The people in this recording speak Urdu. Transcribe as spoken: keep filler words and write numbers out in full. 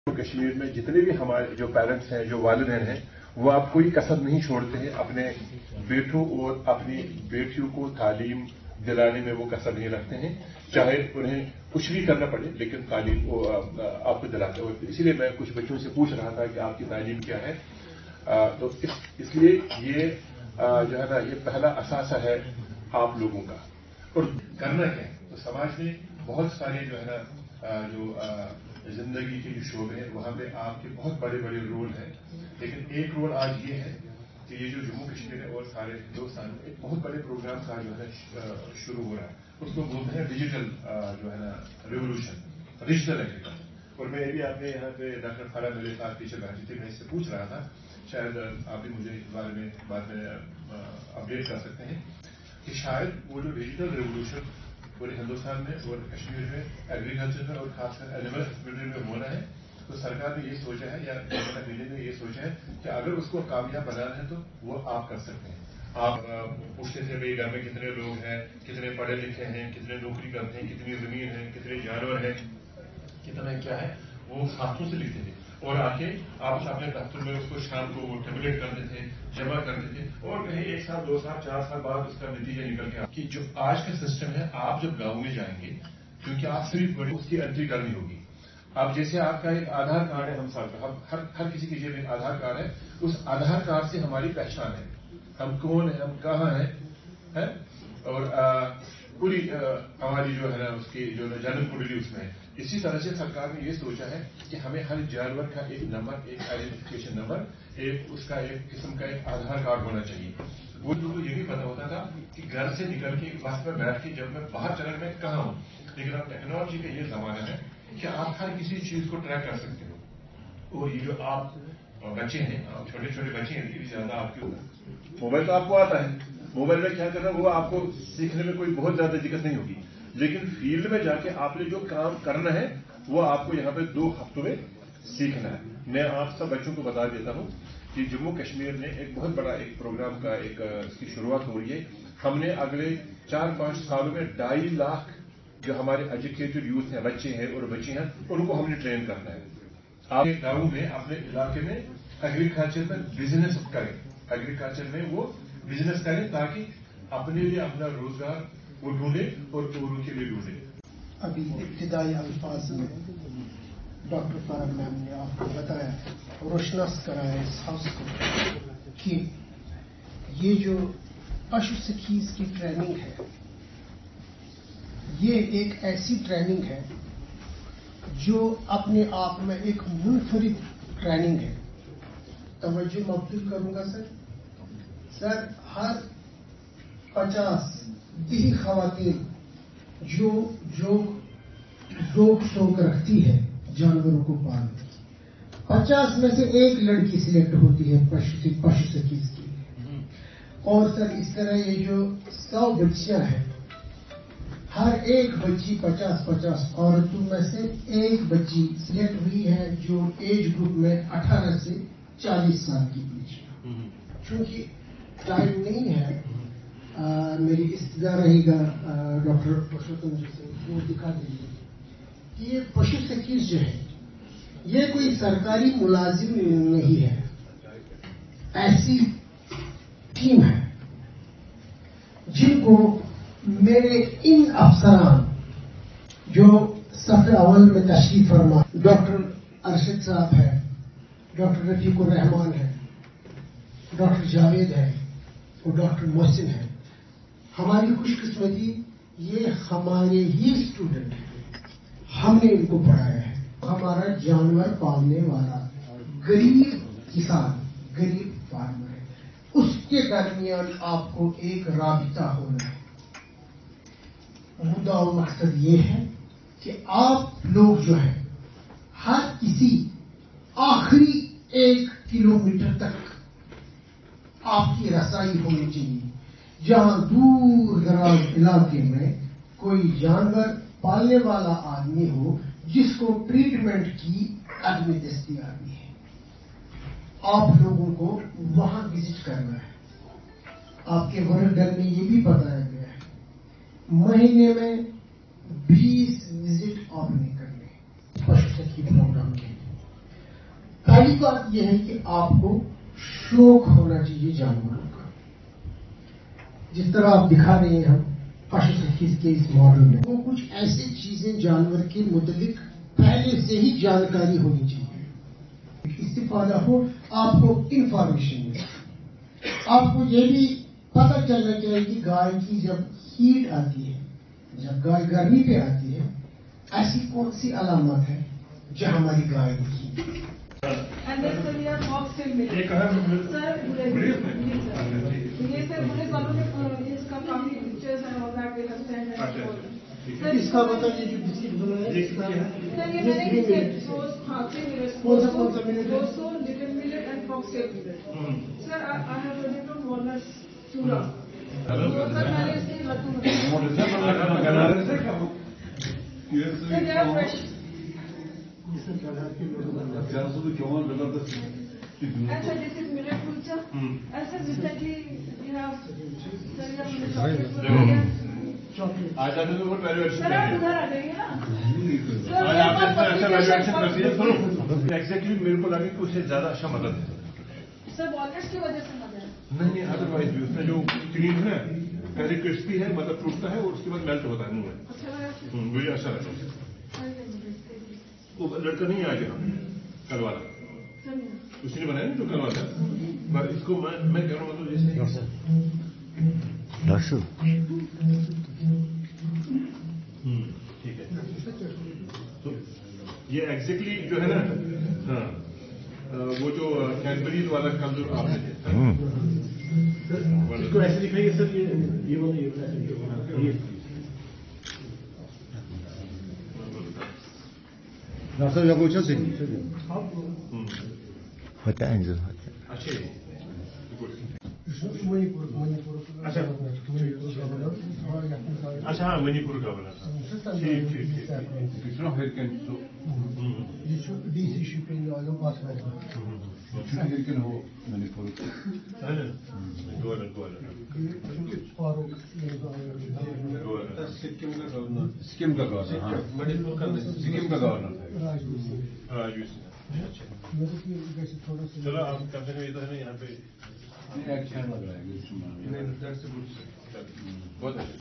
کشمیر میں جتنے بھی ہمارے جو پیرنٹس ہیں، جو والدین ہیں، وہ اب کوئی کسر نہیں چھوڑتے ہیں اپنے بیٹوں اور اپنی بیٹیوں کو تعلیم دلانے میں وہ کسر نہیں رکھتے ہیں، چاہے انہیں کچھ بھی کرنا پڑے لیکن تعلیم آپ کو دلاتے ہیں۔ اسی لیے میں کچھ بچوں سے پوچھ رہا تھا کہ آپ کی تعلیم کیا ہے، تو اس لیے یہ جو ہے نا یہ پہلا اثاثہ ہے آپ لوگوں کا، اور کرنا کیا ہے۔ تو سماج میں بہت سارے جو ہے نا جو زندگی کے جو شعبے ہیں وہاں پہ آپ کے بہت بڑے بڑے رول ہیں، لیکن ایک رول آج یہ ہے کہ یہ جو جموں کشمیر ہے اور سارے ہندوستان میں ایک بہت بڑے پروگرام کا جو ہے شروع ہو رہا ہے، اس کو بولتے ہیں ڈیجیٹل جو ہے نا ریولیوشن، ڈیجیٹل ایگریکلچر۔ اور میں بھی آپ نے یہاں پہ ڈاکٹر فارا میرے ساتھ پیچھے بیٹھی تھی، میں اس سے پوچھ رہا تھا، شاید آپ بھی مجھے اس بارے میں بعد میں اپڈیٹ کر سکتے ہیں کہ شاید وہ جو ڈیجیٹل ریولیوشن پورے ہندوستان میں اور کشمیر میں ایگریکلچر میں اور خاص کر اینیمل ہسبنڈری میں ہونا ہے، تو سرکار نے یہ سوچا ہے یا گورنمنٹ آف انڈیا نے یہ سوچا ہے کہ اگر اس کو کامیاب بنانا ہے تو وہ آپ کر سکتے ہیں۔ آپ پوچھتے تھے بھائی گھر میں کتنے لوگ ہیں، کتنے پڑھے لکھے ہیں، کتنے نوکری کرتے ہیں، کتنی زمین ہے، کتنے جانور ہیں، کتنا کیا ہے، وہ ہاتھوں سے لکھتے تھے اور آ کے آپ اپنے دفتر میں اس کو شام کو وہ ٹیبلیٹ کرتے تھے، جمع کرتے تھے، اور کہیں ایک سال دو سال چار سال بعد اس کا نتیجہ نکل کے کہ جو آج کا سسٹم ہے، آپ جب گاؤں میں جائیں گے کیونکہ آپ صرف بڑی اس کی انٹری کرنی ہوگی۔ اب جیسے آپ کا ایک آدھار کارڈ ہے، ہم سب ہم ہر ہر کسی کی جیب میں آدھار کارڈ ہے، اس آدھار کارڈ سے ہماری پہچان ہے، ہم کون ہیں، ہم کہاں ہیں، اور پوری ہماری جو ہے نا اس کی جو جنم کنڈلی اس میں ہے۔ اسی طرح سے سرکار نے یہ سوچا ہے کہ ہمیں ہر جانور کا ایک نمبر، ایک آئیڈینٹیفکیشن نمبر، ایک اس کا ایک قسم کا ایک آدھار کارڈ ہونا چاہیے۔ وہ لوگوں کو یہ بھی پتا ہوتا تھا کہ گھر سے نکل کے بس میں بیٹھ کے جب میں باہر چلا میں کہاں ہوں، لیکن اب ٹیکنالوجی کا یہ زمانہ ہے کہ آپ ہر کسی چیز کو ٹریک کر سکتے ہو۔ اور یہ جو آپ بچے ہیں، چھوٹے چھوٹے بچے ہیں، یہ زیادہ آپ کے موبائل تو آپ کو آتا ہے، موبائل میں کیا کرنا وہ آپ کو سیکھنے میں کوئی بہت زیادہ دقت نہیں ہوگی، لیکن فیلڈ میں جا کے آپ نے جو کام کرنا ہے وہ آپ کو یہاں پہ دو ہفتوں میں سیکھنا ہے۔ میں آپ سب بچوں کو بتا دیتا ہوں کہ جموں کشمیر نے ایک بہت بڑا ایک پروگرام کا ایک اس کی شروعات ہو رہی ہے۔ ہم نے اگلے چار پانچ سالوں میں ڈھائی لاکھ جو ہمارے ایجوکیٹڈ یوتھ ہیں، بچے ہیں اور بچی ہیں، ان کو ہم نے ٹرین کرنا ہے۔ آپ گاؤں میں اپنے علاقے میں ایگریکلچر میں بزنس کریں، ایگریکلچر میں وہ بزنس کریں تاکہ اپنے لیے اپنا روزگار وہ ڈھونڈے اور اوروں کے لیے ڈھونڈے۔ ابھی ابتدائی الفاظ میں ڈاکٹر فارغ میم نے آپ کو بتایا، روشناس کرایا اس ہاؤس کو کہ یہ جو پشو سکھیز کی ٹریننگ ہے، یہ ایک ایسی ٹریننگ ہے جو اپنے آپ میں ایک منفرد ٹریننگ ہے۔ توجہ مبذول کروں گا سر سر ہر پچاس دیہی خواتین جو جو ذوق شوق رکھتی ہے جانوروں کو پالنے، پچاس میں سے ایک لڑکی سلیکٹ ہوتی ہے پشو سکھیز کی۔ اور سر اس طرح یہ جو سو بچیاں ہیں، ہر ایک بچی پچاس پچاس عورتوں میں سے ایک بچی سلیکٹ ہوئی ہے جو ایج گروپ میں اٹھارہ سے چالیس سال کے بیچ میں۔ چونکہ ٹائم نہیں ہے، آ, میری استدا رہے گا ڈاکٹر پرشوتم جی سے وہ دکھا دیجیے کہ یہ پشو سکھیز جو ہے یہ کوئی سرکاری ملازم نہیں ہے، ایسی ٹیم ہے جن کو میرے ان افسران جو صف اول میں تشریف فرما، ڈاکٹر ارشد صاحب ہے، ڈاکٹر رفیق الرحمان ہے، ڈاکٹر جاوید ہے اور ڈاکٹر محسن ہے۔ ہماری خوش قسمتی یہ ہمارے ہی اسٹوڈنٹ ہیں، ہم نے ان کو پڑھایا ہے۔ ہمارا جانور پالنے والا غریب کسان، غریب فارمر ہے، اس کے درمیان آپ کو ایک رابطہ ہونا ہے۔ مدعا و مقصد یہ ہے کہ آپ لوگ جو ہیں ہر کسی آخری ایک کلومیٹر تک آپ کی رسائی ہونی چاہیے، جہاں دور دراز علاقے میں کوئی جانور پالنے والا آدمی ہو جس کو ٹریٹمنٹ کی عدم دستیابی ہے، آپ لوگوں کو وہاں وزٹ کرنا ہے۔ آپ کے ورڈر میں یہ بھی بتایا گیا ہے مہینے میں بیس وزٹ آپ نے کرنے پشو سکھی پروگرام کے۔ پہلی بات یہ ہے کہ آپ کو شوق ہونا چاہیے جانوروں کا. جس طرح آپ دکھا رہے ہیں ہم پشو سکھیز کے اس ماڈل میں وہ کچھ ایسی چیزیں جانور کے متعلق پہلے سے ہی جانکاری ہونی چاہیے. استفادہ ہو آپ کو انفارمیشن ملے. آپ کو یہ بھی پتہ چلنا چاہیے کہ گائے کی جب ہیٹ آتی ہے, جب گائے گرمی پہ آتی ہے, ایسی کون سی علامات ہے جو ہماری گائے کی. اس کا مطلب یہ جو بسکٹ بنا ہے کون سا کون سا ملٹ آج آپ نے تو بہت ویلیویشن ایگزیکٹلی میرے کو لگا کہ اسے زیادہ اچھا مدد ہے سر والنٹس کی وجہ سے مدد نہیں نہیں ادر وائز بھی اس میں جو کریم ہے پہلے کرسپی ہے مطلب ٹوٹتا ہے اور اس کے بعد میلٹ ہوتا ہے منہ میں. مجھے اچھا لگا. وہ لڑکا نہیں آ گیا کل والا اسی نے بنایا نا جو کل والا. اس کو میں کہہ رہا ہوں مطلب جیسے ٹھیک ہے. تو یہ ایگزیکٹلی جو ہے نا ہاں وہ جو کیڈبریز والا کل جو آپ نے اس کو ایسے دکھائیے سر. یہ ڈاکٹر صاحب پوچھا سر ہوتا ہے جو اچھا منی پور منی پور اچھا اچھا ہاں منی پور کا بنا ٹھیک ٹھیک ٹھیک. ڈی سی شپنگ بات ہو منی پور سکم کا گورنر سکم کا گورنر سکم کا گورنر راجو سنگھ. چلو آپ کہتے ہیں ادھر یہاں پہ اچھا لگ رہا ہے بہت اچھا.